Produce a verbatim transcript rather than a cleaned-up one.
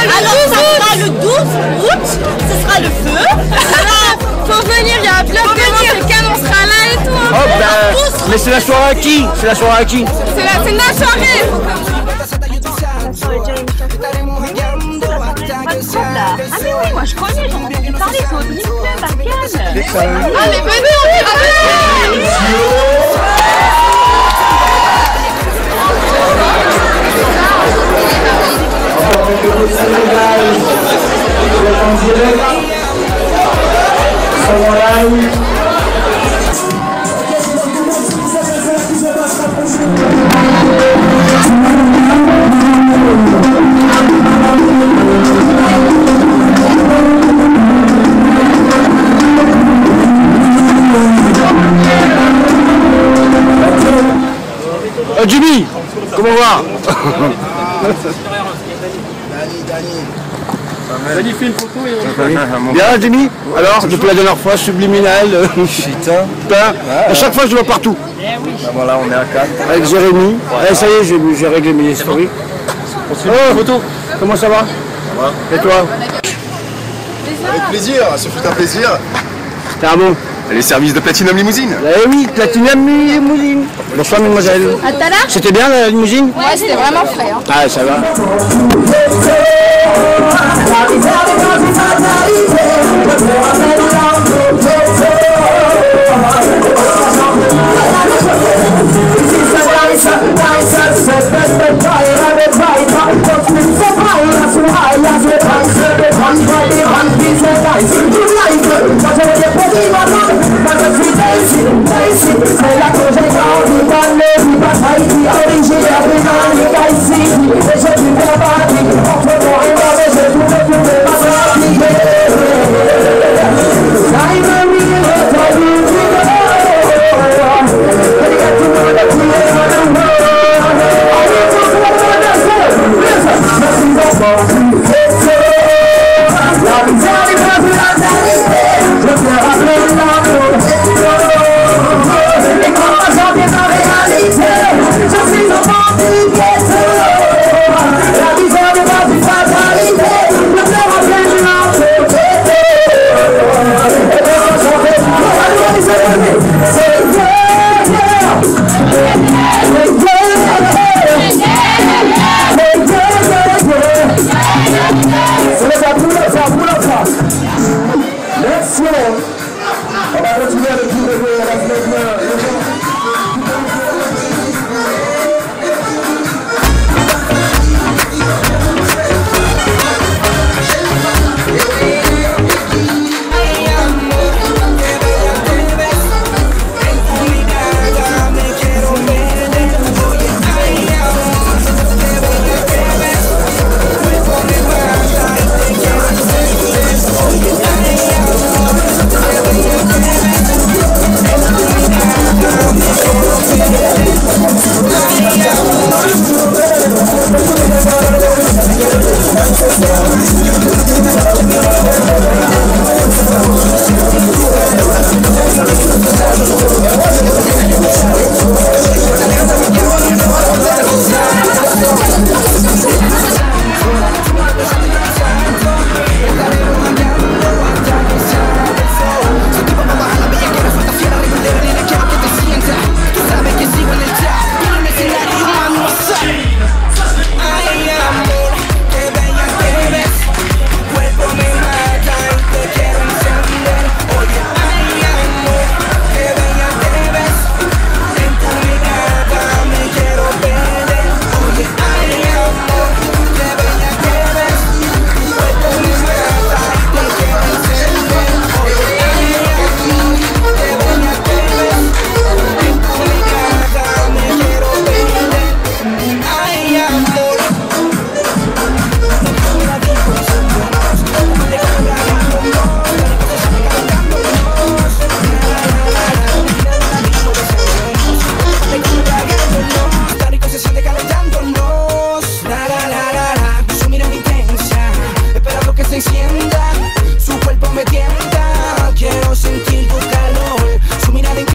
Alors ça sera le douze août, ce sera le feu. Faut venir, il y a plein de canon, on sera là et tout. Oh ben, mais c'est la soirée à qui? C'est la soirée à qui? C'est la, c'est notre soirée. Ah mais oui, moi je connais, j'en ai entendu parler, c'est au Dream Club à Cannes. Allez, venez, on y va. Euh, Jimmy, comment va? Dani fait une photo et on... Bien Jimmy. Alors, depuis la dernière fois, subliminal. Putain. Putain. À chaque fois je le vois partout. Ah, voilà, on est à quatre. Avec Jérémy. Ouais, ça y est, j'ai- j'ai réglé mes stories. On se fait une photo. Comment ça va? Ça va. Et toi? Avec plaisir, ce fut un plaisir. T'es un bon? Les services de Platinum Limousine. Eh oui, Platinum Limousine. Bonsoir mademoiselle. À tout à l'heure. C'était bien la limousine? Ouais, c'était vraiment frais. Hein. Ah, ça va.